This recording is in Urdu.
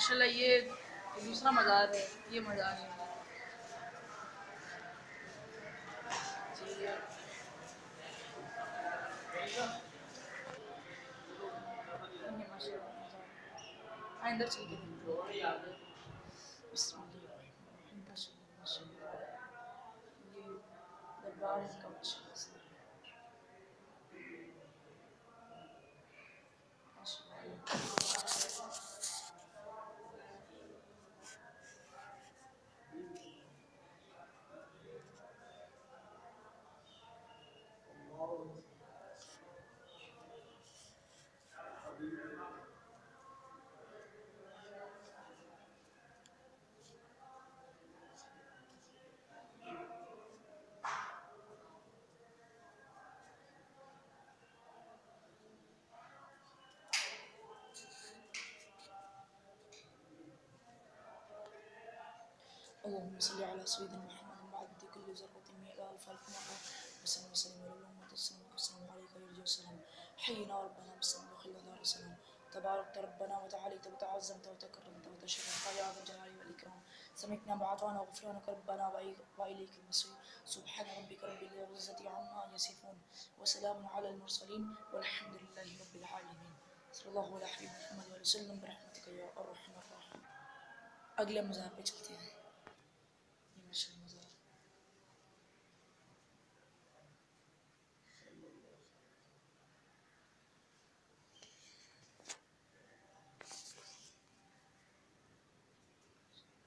माशाल्लाह ये दूसरा मज़ार है, ये मज़ार है जी। ये माशाल्लाह मज़ार अंदर चल के देखते हैं। बिस्मिल्लाहिर्रहमानिर्रहीम माशाल्लाह माशाल्लाह। ये दरबार इनका माशाल्लाह से माशाल्लाह। اللهم صل على سيدنا محمد بعد كل ذرة مئة ألف ألف مرة وسلم وسلم على الأمة السلام والسلام عليك يا رجال السلام. حينا ربنا بالسلام دخلنا دار السلام. تباركت ربنا وتعاليت وتعظمت وتكرمت وتشرفت يا ذا الجلال والإكرام. سمعنا بعطانا غفرانك ربنا وإليك المصير. سبحان ربك رب العزة عما يصفون وسلام على المرسلين والحمد لله رب العالمين. صلى الله على حبيب محمد وسلم برحمتك يا أرحم الراحمين. अगले मज़ार पे चलते हैं।